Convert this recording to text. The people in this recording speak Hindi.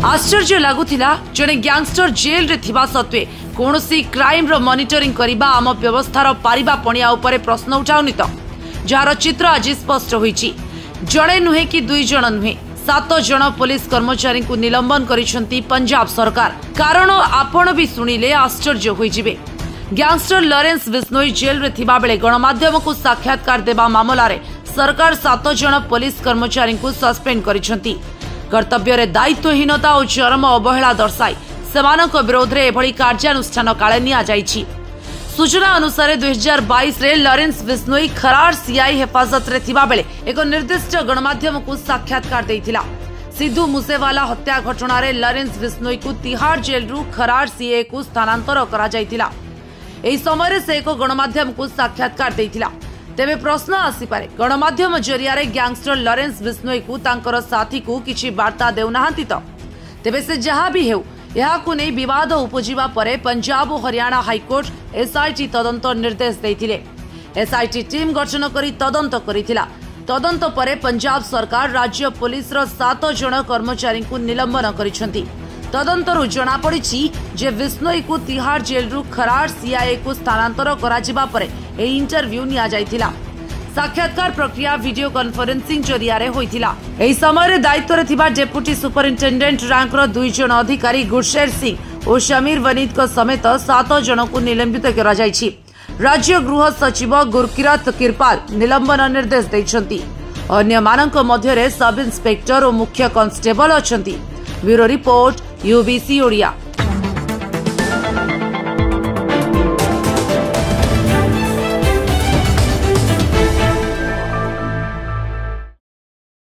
आश्चर्य लगुला जड़े गैंगस्टर जेल रे थिबा सत्वे कौनसी क्राइम रो मॉनिटरिंग करिबा आम व्यवस्थार पारिबा पणिया उपरे प्रश्न उठाउनी तो जार चित्र आज स्पष्ट होईची। जड़े नुहे कि दुई जण नुहे 7 जण पुलिस कर्मचारी को निलंबन करिसेंती पंजाब सरकार। कारण आपण भी सुनिले आश्चर्य होई जिवे। गैंगस्टर लॉरेंस बिश्नोई जेल रे थिबा बेले गणमाध्यम को साक्षात्कार देबा मामला रे सरकार 7 जण पुलिस कर्मचारी को सस्पेंड करिसेंती। कर्तव्य रे दायित्वहीनता और चरम अवहेला दर्शाई सेमानक विरोध रे एभली कार्यानुष्ठान काले निया जाईछि। सूचना अनुसार 2022 रे लॉरेंस बिश्नोई खरार सीआई हेफाजत रे थिबा बेले एक निर्दिष्ट गणमाध्यम को साक्षात्कार देइथिला। सिद्धू मूसेवाला हत्या घटना रे लॉरेंस बिश्नोई को तिहाड़ जेल रु खरार सीए को स्थानांतर करा जाइथिला। एही समय से एक गणमाध्यम को साक्षात्कार देइथिला। तेबे प्रश्न आसी पारे गणमाध्यम जरिया रे गैंगस्टर लॉरेंस बिश्नोई को तांकर साथी को किछि वार्ता देउनाहांती तो तेबे से जहां भी हेउ याकु नै विवाद उपजिबा परे पंजाब और हरियाणा हाईकोर्ट एसआईटी तदंत निर्देश देइथिले। एसआईटी टीम गठन करी तदंत करिथिला। तदंत परे पंजाब सरकार राज्य पुलिस रो 7 जण कर्मचारी को निलंबन करिसेंती। तदंतरु जना पड़िछि जे बिश्नोई को तिहाड़ जेल रु खरार सीआईए को स्थानांतर करा जिबा परे ए इंटरव्यू निया जाइथिला। साक्षात्कार प्रक्रिया वीडियो कॉन्फ्रेंसिंग जरिया रे होइथिला। एही समय रे दायित्व रे थिबा डेप्यूटी सुपरिटेंडेंट रैंक रो 2 जण अधिकारी गुरशेर सिंह और शमीर वनीद को समेत 7 जण को निलंबित करा जाइछि। राज्य गृह सचिव गुरकिरत किरपाल निलंबन निर्देश दैछंती। अन्य मानक मध्य रे सब इंस्पेक्टर और मुख्य कांस्टेबल अछंती। Bureau report UBC Odia.